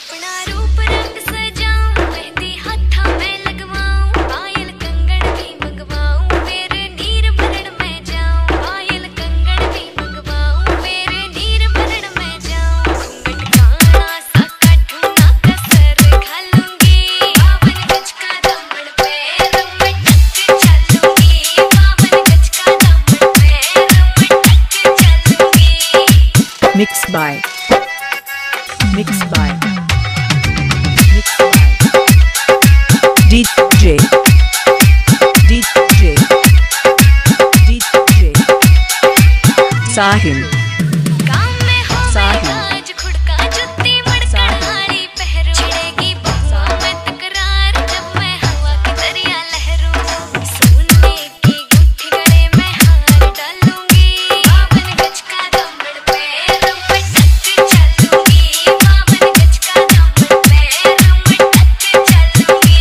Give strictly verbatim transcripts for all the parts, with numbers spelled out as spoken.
अपना रूप रंग सजाऊं, मेहंदी हथा में लगवाऊं, पायल कंगन भी मंगवाऊं, मेरे नीर भरण में जाऊं, पायल कंगन भी मंगवाऊं, मेरे नीर भरण में जाऊं। घूंघट काना सा काढूं ना कसर घालूंगी, बावन गज का दामन पैर में टक चलूंगी, बावन गज का दामन पैर में टक चलूंगी। Mixed by Mixed by Mixed by D J D J D J Sahin काम में होवेगा साहिन। आज खुड़का जुत्ती मड़कन हाड़ी पहरू, छिड़ेगी बहुआ में तकरार जब मैं हवा की दरिया लहरूं, सोने की गुत्थी गले में हार डालूंगी, बावन गज का दामन पैर में टक चलूंगी, बावन गज का दामन पैर में टक चलूंगी।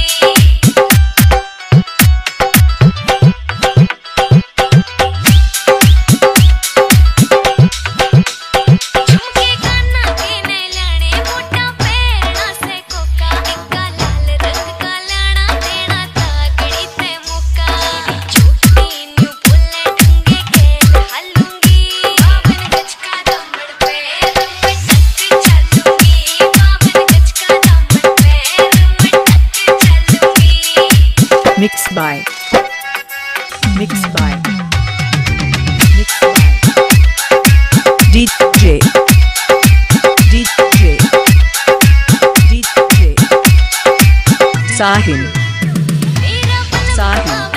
झुमके काना के ने लाने, मोटा पैरना से कोका, इक्का लाल रंग का लाना, देना तागड़ी ते मौका, चोटी न्यू बोले ढंगे गेल हालूंगी, बावन गज का दामन पैर में टक चलूंगी, बावन गज का दामन पैर में टक चलूंगी। Mixed by Mixed by Mixed by D J D J D J Sahin मेरा बलवा साहिन।